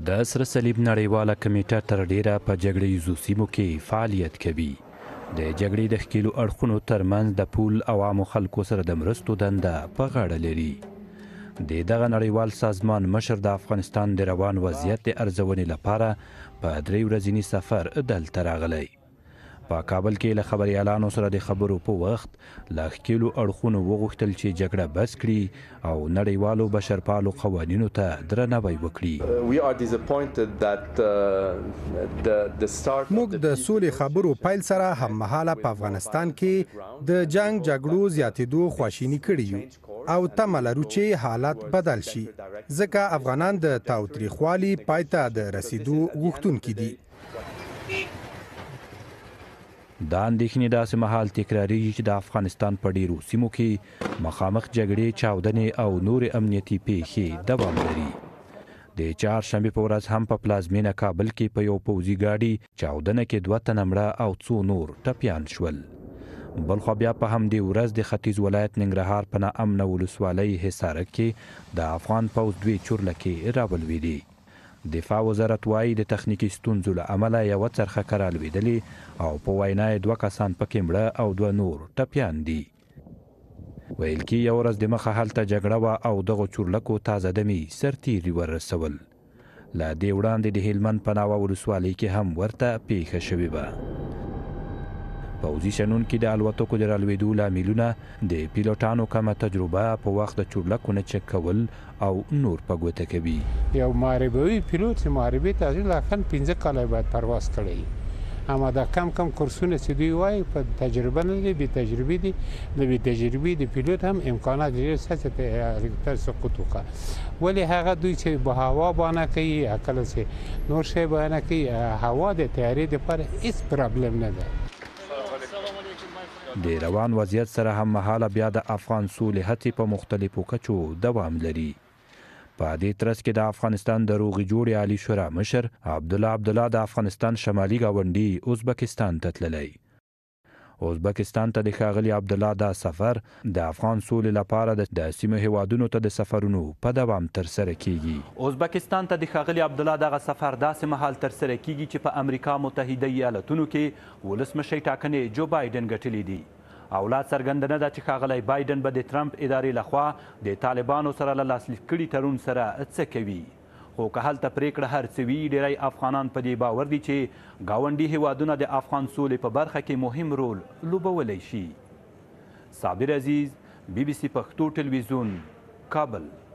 د سره صلیب نړیواله کمیټه تر ډیره په جګړه ییزو سیمو کې فعالیت کوي. د جګړې د ښکېلو اړخونو ترمنځ د پول عوامو خلکو سره د مرستو دنده په غاړه لري. د دغه نړیوال سازمان مشر د افغانستان د روان وضعیت د ارزونې لپاره په 3 ورځني سفر دلته راغلی. په کابل کې له خبریالانو سره د خبرو په وخت له ښکېلو اړخونو وغوښتل چې جګړه بس کړي او نړیوالو بشرپالو قوانینو ته درناوی وکړي. موږ د سولې خبرو پیل سره هممهاله په افغانستان کې د جنگ جګړو زیاتېدو خواشیني کړي یو او تمه لرو چې حالات بدل شي، ځکه افغانان د تاوتریخوالي پای ته د رسیدو غوښتونکي دي. دا اندېښنې داسې مهال تکراریږي چې د افغانستان په ډیرو سیمو کې مخامخ جګړې، چاودنې او نورې امنیتي پیښې دوام لري. د چهارشنبې په ورځ هم په پلازمینه کابل کې په یو پوځي ګاډي چاودنه کې 2 تنه مړه او 2 نور ټپیان شول. بلخوا بیا په همدې ورځ د ختیځ ولایت ننګرهار په ناامنه ولسوالۍ حصارک کې د افغان پوځ 2 چورلکې راولوېدې. دفاع وزارت وایي د تخنیکي ستونزو له امله یوه څرخه کره لوېدلې او په وینا یې 2 کسان پکې مړه او 2 نور ټپیان دي. ویل کې یوه ورځ دمخه هلته جګړه وه او دغو چورلکو تازه دمي سرتیري ورسول. له دې وړاندې د هلمند په ناوه ولسوالۍ کې هم ورته پیښه شوې وه. پوځي شنونکي د الوتکو د رالوېدو لاملونه د پیلوټانو کمه تجربه، په وخت د چورلکو نه چک کول او نور په ګوته کوي. یو محاربوي پیلوټ چې محاربې ته ځي لاکن 15 کاله باید پرواز کړی، اما دا کم کورسونه چې دوی وایي په تجربه نه دي، بې تجربې دي. د بې تجربې د پیلوټ هم امکانات ډېر شته چې هلیکوپټر سقوط وکړي. ولې هغه دوی چې په هوا باندې کوي، کله چې نور شی باندې کوي، هوا د طیارې دپاره هېڅ پرابلم نه ده. د روان وضعیت سره هم مهاله بیا د افغان سولې هڅې په مختلفو کچو دوام لري. په دې ترڅ کې د افغانستان د روغې جوړې عالي شورا مشر عبدالله د افغانستان شمالي ګاونډي ازبکستان ته تللی. ازبکستان ته د ښاغلي عبدالله دا سفر د افغان سولې لپاره د سیمو هیوادونو ته د سفرونو په دوام ترسره کیږي. ازبکستان ته د ښاغلي عبدالله دغه سفر داسې مهال ترسره کیږي چې په امریکا متحده ایالتونو کې ولسمشر ټاکنې جو بایډن ګټلې دي. او لا څرګنده نه ده چې ښاغلی بایډن به د ټرمپ ادارې لخوا د طالبانو سره له لاسلیک کړي تړون سره څه کوي. خو که هلته پرېکړه هر څه وي، ډیری افغانان په دې باور دي چې ګاونډي هیوادونه د افغان سولې په برخه کې مهم رول لوبولی شي. صابر عزیز، BBC پښتو ټلویزیون، کابل.